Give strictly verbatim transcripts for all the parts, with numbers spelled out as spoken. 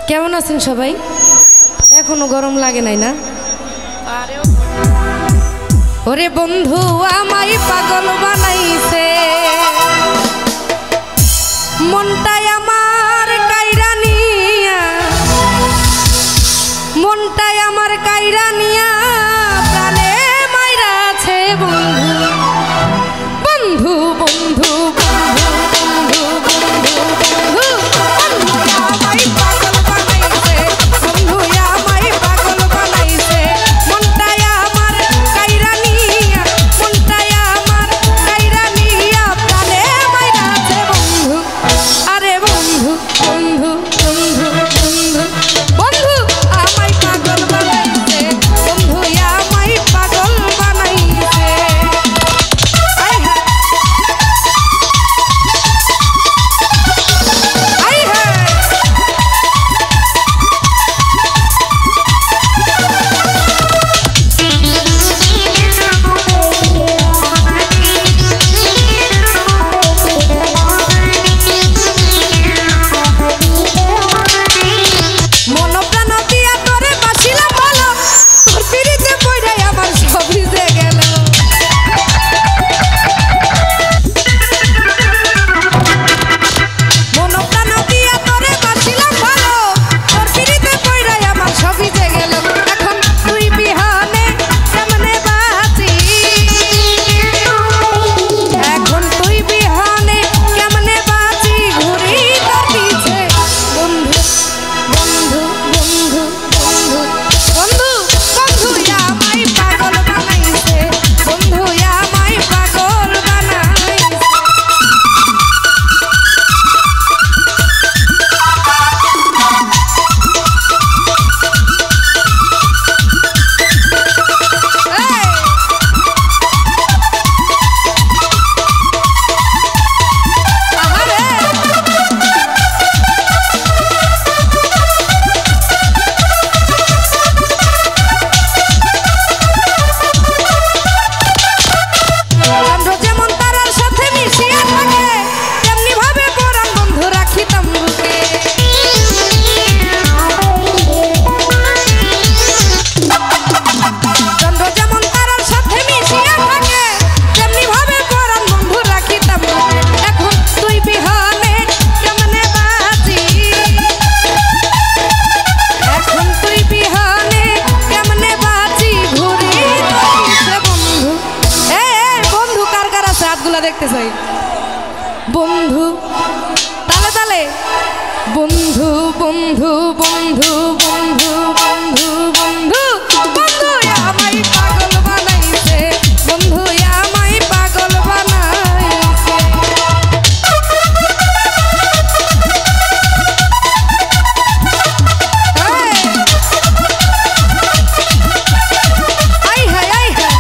কেমন আছেন সবাই? এখনো গরম লাগে নাই না? ওরে বন্ধু আমায় পাগল বানাইছে, মনটাই আমার কাইরা নিয়া, মনটাই আমার কাইরা নিয়া প্রাণে মাইরা আছে বন্ধু বন্ধু বন্ধু বন্ধু বন্ধু বন্ধু বন্ধু বন্ধু আমায় পাগল বানাইছে, বন্ধু আমায় পাগল বানাইছে, মনটাই আমার কাইরা নিয়া, মনটাই আমার কাইরা নিয়া প্রাণে মাইরা আছে বন্ধু। আরে বন্ধু বন্ধু বন্ধু বন্ধু বন্ধু আমায় পাগল বানাইছে, বন্ধু আমায় পাগল বানাইছে। দেখতে চাই বন্ধু তালে তালে বন্ধু বন্ধু বন্ধু বন্ধু বন্ধু বন্ধু বন্ধু আমায় পাগল বানাইছে, বন্ধু আমায় পাগল বানাইছে। আই হায় আই হায়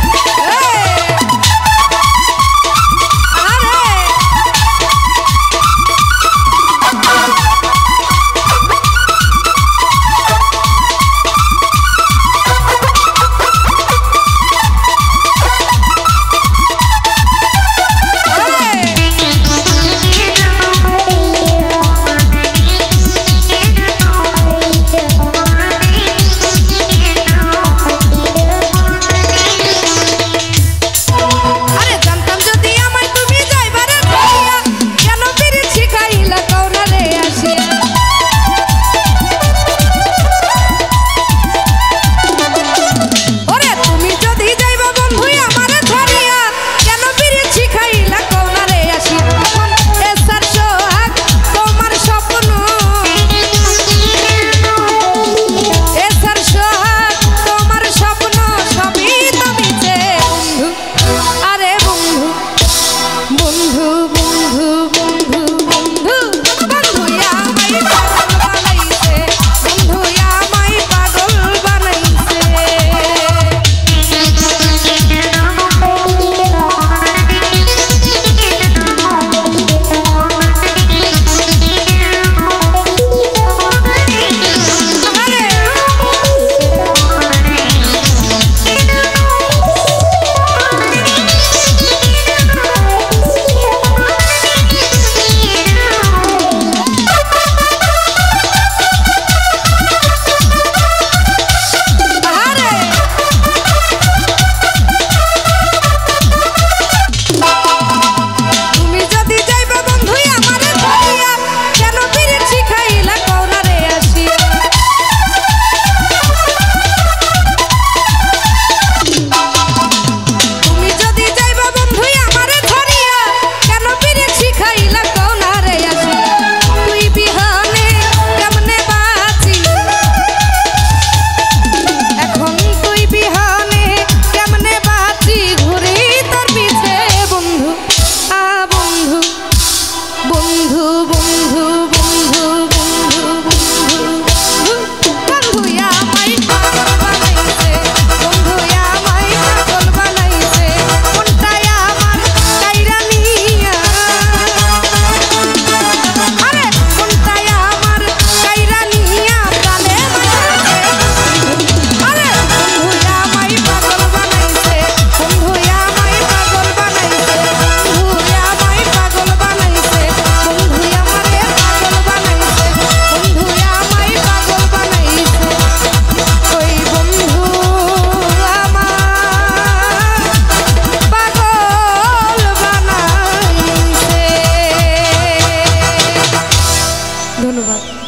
ধন্যবাদ।